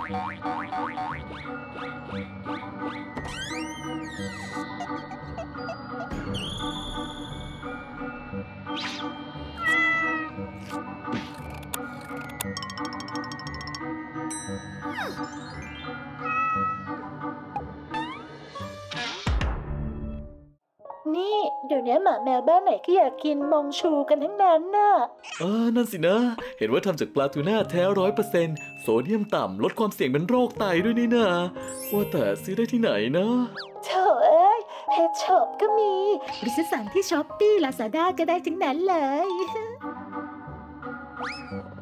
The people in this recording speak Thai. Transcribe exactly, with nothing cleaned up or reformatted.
นี่เดี๋ยวนี้หมาแมวบ้านไหนก็อยากกินมองชูกันทั้งนั้นน่ะเออนั่นสินะเห็นว่าทำจากปลาทูน่าแท้ร้อยเปอร์เซ็นต์โซเดียมต่ำลดความเสี่ยงเป็นโรคไตด้วยนี่นะว่าแต่ซื้อได้ที่ไหนนะเธอเอ้ยเพจช็อปก็มีหรือจะสั่งที่ช้อปปี้ลาซาด้าก็ได้ทั้งนั้นเลย